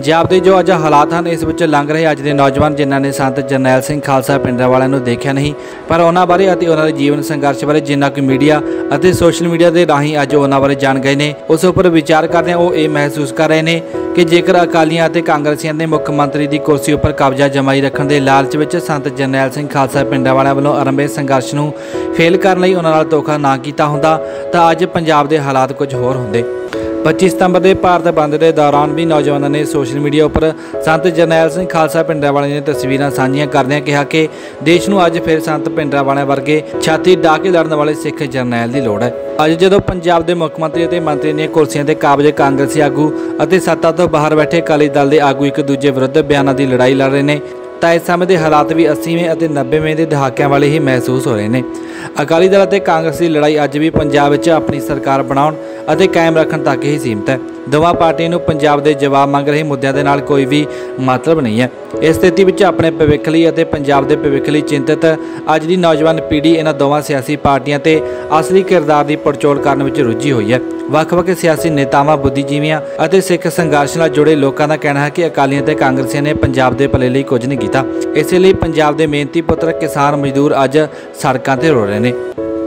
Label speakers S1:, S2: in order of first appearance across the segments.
S1: पंजाब के जो अज हालात हैं इस विच लंघ रहे अज के नौजवान जिन्हों ने संत जरनैल सिंह खालसा पिंडरांवालिਆਂ ਨੂੰ देखा नहीं पर उन्होंने बारे और उन्होंने जीवन संघर्ष बारे जिन्ना कोई मीडिया और सोशल मीडिया के राही अज उन्होंने बारे जान गए हैं उस उपर विचार करते वो ये महसूस कर रहे हैं कि जेकर अकालियां और कांग्रेसियों ने मुख्य मंत्री की कुर्सी उपर कब्जा जमाई रखने के लालच में संत जरनैल सिंह खालसा पिंडरांवालिਆਂ वालों आरंभे संघर्ष को फेल करने उन्होंने धोखा ना किया होंदा तो अज पंजाब के हालात कुछ होर होंदे। 25 सितंबर के भारत बंद के दौरान भी नौजवानों ने सोशल मीडिया पर संत जरनैल सिंह खालसा पिंडरांवालिਆਂ दी तस्वीरां साझियां करदे कहा कि देश नूं अज फिर संत पिंडरांवालिਆਂ वर्गे छाती डा के लड़न वाले सिख जरनैल की लोड़ है। अज जो पंजाब के मुख्य मंत्री और मंत्री दी कुर्सियां ते काबज कांग्रेसी आगू और सत्ता तो बाहर बैठे अकाली दल के आगू एक दूजे विरुद्ध बयानों की लड़ाई लड़ रहे हैं तो इस समय के हालात भी 80वें और 90वें के दहाकों वाले ही महसूस हो रहे हैं। अकाली दल और कांग्रेस की लड़ाई अज भी पंजाब में अपनी सरकार बनाउण और कायम रखने तक ही सीमित है। दोवां पार्टियों को पंजाब के जवाब मंग रहे मुद्दों के नाल कोई भी मतलब नहीं है। इस स्थिति में अपने भविख लई और पंजाब के भविख लई चिंतित अज की नौजवान पीढ़ी इन्हां दोवां सियासी पार्टियां ते असली किरदार की पड़चोल करने में रुझी हुई है। ਵੱਖ-ਵੱਖ सियासी नेतावां बुद्धिजीवियों और सिख संघर्ष नाल जुड़े लोगों का कहना है कि अकालियां ते कांग्रेसियों ने पंजाब के भले लिए कुछ नहीं किया। इसलिए पंजाब के मेहनती पुत्र किसान मजदूर अज सड़कों पर रो रहे हैं।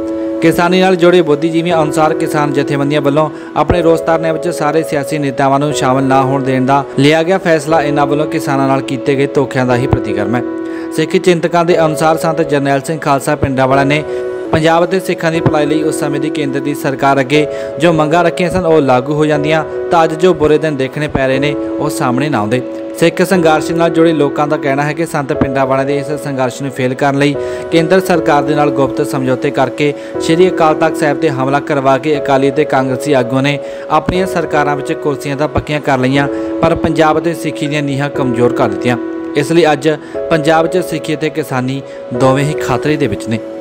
S1: किसानी नाल जुड़े बुद्धिजीवियों अनुसार किसान जथेबंदियों वालों अपने रोस धरने में सारे सियासी नेतावां नूं शामिल ना होण देण दा लिया गया फैसला इन्हां वालों किसानां नाल कीते गए धोखिਆਂ ਦਾ ही प्रतिक्रम है। सिख चिंतकों के अनुसार संत जरनैल सिंह खालसा पिंडरांवालिਆਂ ने पंजाब के सिखां की भलाई लई उस समय की केंद्र की सरकार अगे जो मंगां रखियां सन वो लागू हो जांदियां तां अज जो बुरे दिन देखने पै रहे हैं वो सामने ना आउंदे। सिख संघर्ष नाल जुड़े लोगों का कहना है कि संत पिंडरांवालिਆਂ के इस संघर्ष में फेल करने लई केंद्र सरकार के नाल गुप्त समझौते करके श्री अकाल तख्त साहिब ते हमला करवा के अकाली ते कांग्रेसी आगुओं ने अपनी सरकारां विच कुर्सियां तां पक्कियां कर लईआं पर पंजाब ते सिੱਖੀ ਦੀਆਂ ਨੀਹਾਂ कमज़ोर कर दित्तियां। इसलिए अज पंजाब 'ਚ सिੱਖੀ ते किसानी दोवें ही खतरे दे विच ने।